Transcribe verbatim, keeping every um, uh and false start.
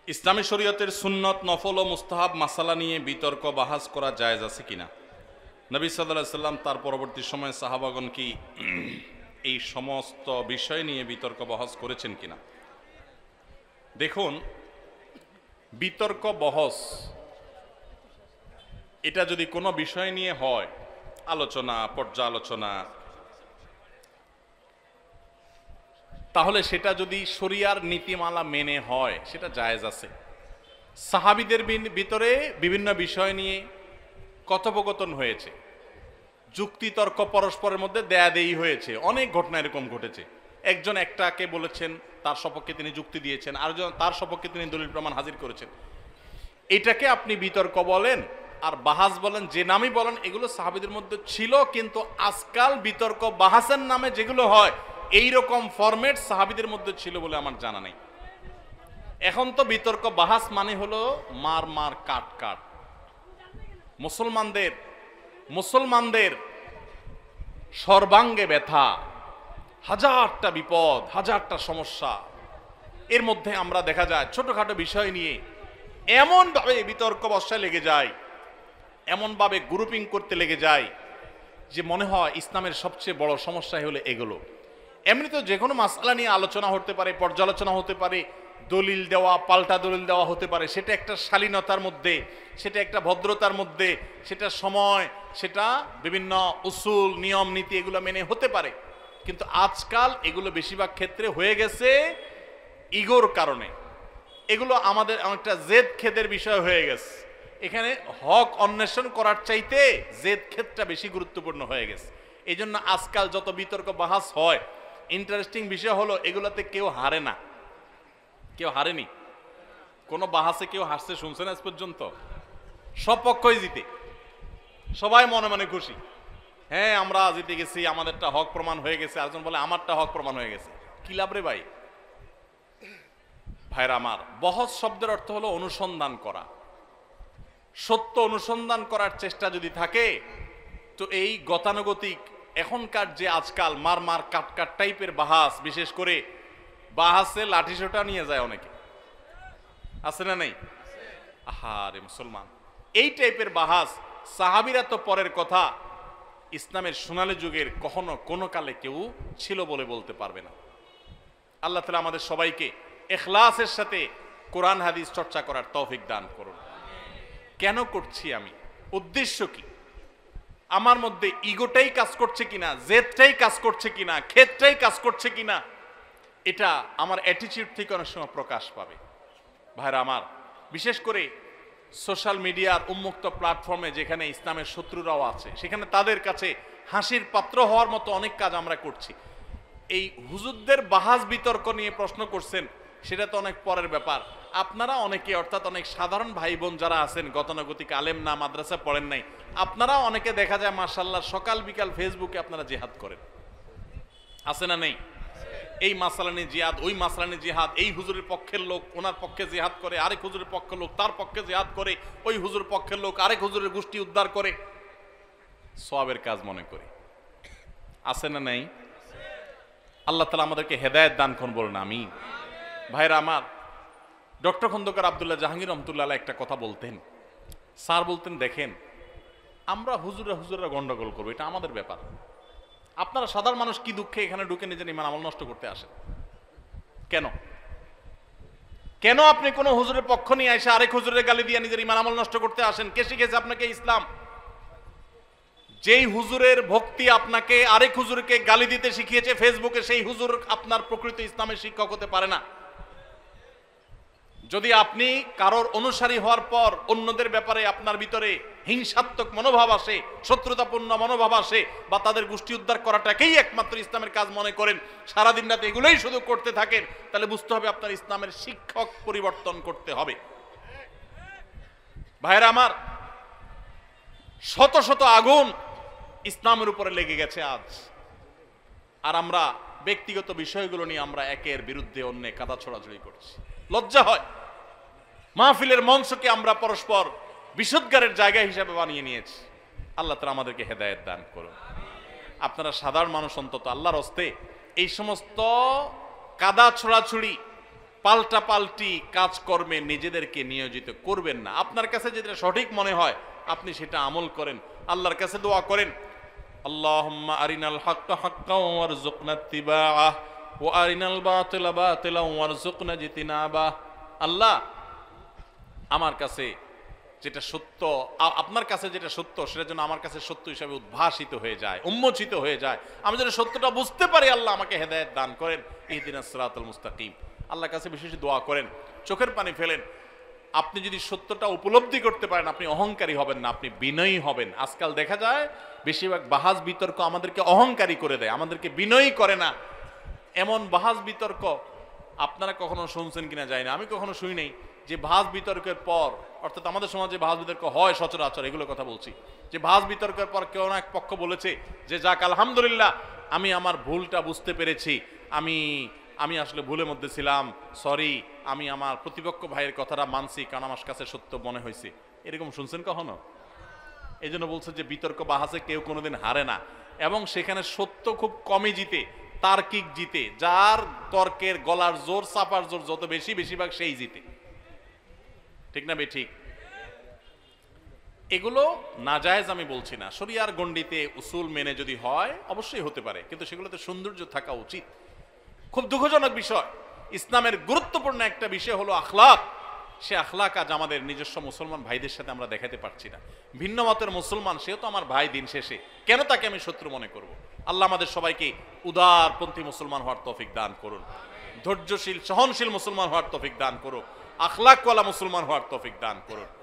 ইসলামী শরীয়তের সুন্নত নফল ও মুস্তাহাব মাসালা নিয়ে বিতর্ক বাহাস করা জায়েজ আছে কিনা? নবী সাল্লাল্লাহু আলাইহি সাল্লাম তার পরবর্তী সময়ে সাহাবাগণ কি এই সমস্ত বিষয় নিয়ে বিতর্ক বহস করেছেন কিনা? দেখুন, বিতর্ক বহস এটা যদি কোনো বিষয় নিয়ে হয়, আলোচনা পর্যালোচনা, তাহলে সেটা যদি শরিয়ার নীতিমালা মেনে হয় সেটা জায়েজ আছে। সাহাবীদের ভিতরে বিভিন্ন বিষয় নিয়ে কথোপকথন হয়েছে, যুক্তিতর্ক পরস্পরের মধ্যে দেয়াদেয়ি হয়েছে, অনেক ঘটনা এরকম ঘটেছে। একজন একটাকে বলেছেন, তার সপক্ষে তিনি যুক্তি দিয়েছেন, আরেকজন তার সপক্ষে তিনি দলিল প্রমাণ হাজির করেছেন। এটাকে আপনি বিতর্ক বলেন আর বাহাস বলেন, যে নামই বলেন, এগুলো সাহাবীদের মধ্যে ছিল। কিন্তু আজকাল বিতর্ক বাহাসের নামে যেগুলো হয়, এই রকম ফরম্যাট সাহাবীদের মধ্যে ছিল বলে আমার জানা নেই। এখন তো বিতর্ক বাহাস মানে হলো মার মার কাট কাট। মুসলমানদের মুসলমানদের সর্বাঙ্গে ব্যথা, হাজারটা বিপদ, হাজারটা সমস্যা, এর মধ্যে আমরা দেখা যায় ছোটখাটো বিষয় নিয়ে এমন ভাবে বিতর্ক বসায় লেগে যায়, এমন ভাবে গ্রুপিং করতে লেগে যায় যে মনে হয় ইসলামের সবচেয়ে বড় সমস্যা হলো এগুলো। এমনি তো যে কোনো মাসআলা নিয়ে আলোচনা হতে পারে, পর্যালোচনা হতে পারে, দলিল দেওয়া পাল্টা দলিল দেওয়া হতে পারে, সেটা একটা শালীনতার মধ্যে, সেটা একটা ভদ্রতার মধ্যে, সেটা সময়, সেটা বিভিন্ন উসুল নিয়ম নীতি এগুলো মেনে হতে পারে। কিন্তু আজকাল এগুলো বেশিরভাগ ক্ষেত্রে হয়ে গেছে ইগোর কারণে। এগুলো আমাদের অনেকটা জেদ খেদের বিষয় হয়ে গেছে। এখানে হক অন্বেষণ করার চাইতে জেদ খেদটা বেশি গুরুত্বপূর্ণ হয়ে গেছে। এই জন্য আজকাল যত বিতর্ক বাহাস হয়, ইন্টারেস্টিং বিষয় হলো এগুলোতে কেউ হারে না, কেউ হারেনি। কোনো বাহাসে কেউ হারছে শুনছেন আজ পর্যন্ত? সব পক্ষই জিতে, সবাই মনে মনে খুশি। হ্যাঁ, আমরা জিতে গেছি, আমাদেরটা হক প্রমাণ হয়ে গেছে। আরেকজন বলে আমারটা হক প্রমাণ হয়ে গেছে। কি লাভ রে ভাই? ভাইরা আমার, বহস শব্দের অর্থ হলো অনুসন্ধান করা। সত্য অনুসন্ধান করার চেষ্টা যদি থাকে, তো এই গতানুগতিক এখনকার যে আজকাল মার মার কাট কাট টাইপের বাহাস, বিশেষ করে বাহাসে লাঠিসোঁটা নিয়ে যায় অনেকে, আছে না নেই? আহারে মুসলমান, এই টাইপের বাহাস সাহাবীরা তো পরের কথা, ইসলামের সোনালী যুগের কখনো কোনো কালে কেউ ছিল বলে বলতে পারবে না। আল্লাহ তাআলা আমাদের সবাইকে ইখলাসের সাথে কোরআন হাদিস চর্চা করার তৌফিক দান করুন। কেন করছি আমি? উদ্দেশ্য কি? আমার মধ্যে ইগোটাই কাজ করছে কিনা, জেদটাই কাজ করছে কিনা, ক্ষেতটাই কাজ করছে কিনা, এটা আমার অ্যাটিটিউড থেকে অনেক সময় প্রকাশ পাবে। ভাইরা আমার, বিশেষ করে সোশ্যাল মিডিয়ার উন্মুক্ত প্ল্যাটফর্মে যেখানে ইসলামের শত্রুরাও আছে, সেখানে তাদের কাছে হাসির পাত্র হওয়ার মতো অনেক কাজ আমরা করছি। এই হুজুরদের বাহাস বিতর্ক নিয়ে প্রশ্ন করছেন, সেটা তো অনেক পরের ব্যাপার। আপনারা অনেকে, অর্থাৎ অনেক সাধারণ ভাই বোন যারা আছেন, গতানুগতিক আলেম না, মাদ্রাসা পড়েন নাই, আপনারা অনেকে দেখা যায় মাশাআল্লাহ সকাল বিকাল ফেসবুকে আপনারা জিহাদ করেন, আছে না নেই? এই মাসআলা নিয়ে জিহাদ, ওই মাসআলা নিয়ে জিহাদ, এই হুজুরের পক্ষের লোক ওনার পক্ষে জিহাদ করে, আরেক হুজুরের পক্ষের লোক তার পক্ষে জিহাদ করে, ওই হুজুরের পক্ষের লোক আরেক হুজুরের গোষ্ঠী উদ্ধার করে, সওয়াবের কাজ মনে করে, আছে না নেই? আল্লাহ তাআলা আমাদেরকে হেদায়েত দান করুন, বলুন আমিন। ভাইরা আমার, ডক্টর খন্দকার আব্দুল্লাহ জাহাঙ্গীর রহমতুল্লাহ আলাইহি একটা কথা বলতেন। স্যার বলতেন, দেখেন, আমরা হুজুরা হুজুরা গন্ডগোল করবো, এটা আমাদের ব্যাপার। আপনারা সাধারণ মানুষ কি দুঃখে এখানে ঢুকে নিজের ঈমান আমল নষ্ট করতে আসেন? কেন কেন আপনি কোন হুজুরের পক্ষ নিয়ে এসে আরেক হুজুরের গালি দিয়ে নিজের ঈমান আমল নষ্ট করতে আসেন? কে শিখেছে আপনাকে ইসলাম? যেই হুজুরের ভক্তি আপনাকে আরেক হুজুরকে গালি দিতে শিখিয়েছে ফেসবুকে, সেই হুজুর আপনার প্রকৃত ইসলামের শিক্ষক হতে পারে না। যদি আপনি কারোর অনুসারী হওয়ার পর অন্যদের ব্যাপারে আপনার ভিতরে হিংসাত্মক মনোভাব আসে, শত্রুতাপূর্ণ মনোভাব আসে, বা তাদের গোষ্ঠী উদ্ধার করাটাকেই একমাত্র ইসলামের কাজ মনে করেন, সারাদিন রাতে এগুলোই শুধু করতে থাকেন, তাহলে বুঝতে হবে আপনার ইসলামের শিক্ষক পরিবর্তন করতে হবে। ভাইরা আমার, শত শত আগুন ইসলামের উপরে লেগে গেছে আজ, আর আমরা ব্যক্তিগত বিষয়গুলো নিয়ে আমরা একের বিরুদ্ধে অন্য কাদা ছড়াছড়ি করছি। লজ্জা হয়। মাহফিলের মঞ্চকে আমরা পরস্পর বিশুদ্ধারের জায়গা হিসাবে বানিয়ে নিয়েছি। আল্লাহ তাআলা আমাদেরকে হেদায়েত দান করুন। আপনারা সাধারণ মানুষ অন্তত আল্লাহর হস্তে এই সমস্ত কাদা ছড়াছড়ি, পাল্টা পাল্টি কাজকর্মে নিজেদেরকে নিয়োজিত করবেন না। আপনার কাছে যেটা সঠিক মনে হয় আপনি সেটা আমল করেন, আল্লাহর কাছে দোয়া করেন, আল্লাহুম্মা আরিনাল হাক্কা হাক্কাও ওয়ারযুকনা ইত্তিবাআহ ওয়া আরিনাল বাতিলা বাতিলাও ওয়ারযুকনা ইজতিনাবাহ। আল্লাহ, আমার কাছে যেটা সত্য, আপনার কাছে যেটা সত্য সেটা যেন আমার কাছে সত্য হিসাবে উদ্ভাসিত হয়ে যায়, উন্মোচিত হয়ে যায়, আমি যেন সত্যটা বুঝতে পারি। আল্লাহ আমাকে হেদায়েত দান করেন, ইহদিনাস সিরাতাল মুস্তাকিম। আল্লাহর কাছে বিশেষ দোয়া করেন, চোখের পানি ফেলেন। আপনি যদি সত্যটা উপলব্ধি করতে পারেন আপনি অহংকারী হবেন না, আপনি বিনয়ী হবেন। আজকাল দেখা যায় বেশিরভাগ বাহাস বিতর্ক আমাদেরকে অহংকারী করে দেয়, আমাদেরকে বিনয়ী করে না। এমন বাহাস বিতর্ক আপনারা কখনো শুনছেন কিনা জানি না, আমি কখনো শুনি নাই যে বাহাস বিতর্কের পর, অর্থাৎ আমাদের সমাজে বাহাস বিতর্ক হয় সচরাচর, এগুলো কথা বলছি, যে বাহাস বিতর্কের পর কেউ না এক পক্ষ বলেছে যে যাক আলহামদুলিল্লাহ আমি আমার ভুলটা বুঝতে পেরেছি, আমি আমি আসলে ভুলের মধ্যে ছিলাম, সরি, আমি আমার প্রতিপক্ষ ভাইয়ের কথাটা মানছি কারণ আমার কাছে সত্য মনে হয়েছে। এরকম শুনছেন কখনো? এই জন্য বলছে যে বিতর্ক বাহাসে কেউ কোনোদিন হারে না, এবং সেখানে সত্য খুব কমই জিতে, তার্কিক জিতে, যার তর্কের গলার জোর চাপার জোর যত বেশি বেশিরভাগ সেই জিতে। ঠিক না বে ঠিক? এগুলো নাজায়েজ আমি বলছি না, শরিয়ার গণ্ডিতে উসুল মেনে যদি হয় অবশ্যই হতে পারে, কিন্তু সেগুলোতে সৌন্দর্য থাকা উচিত। খুব দুঃখজনক বিষয়, ইসলামের গুরুত্বপূর্ণ একটা বিষয় হলো আখলাক। সে আখলাক আজ আমাদের নিজস্ব মুসলমান ভাইদের সাথে আমরা দেখাতে পারছি না। ভিন্ন মতের মুসলমান, সেও তো আমার ভাই, দিন শেষে কেন তাকে আমি শত্রু মনে করব? আল্লাহ আমাদের সবাইকে উদারপন্থী মুসলমান হওয়ার তৌফিক দান করুন, ধৈর্যশীল সহনশীল মুসলমান হওয়ার তৌফিক দান করুন, আখলাকওয়ালা মুসলমান হওয়ার তৌফিক দান করুন।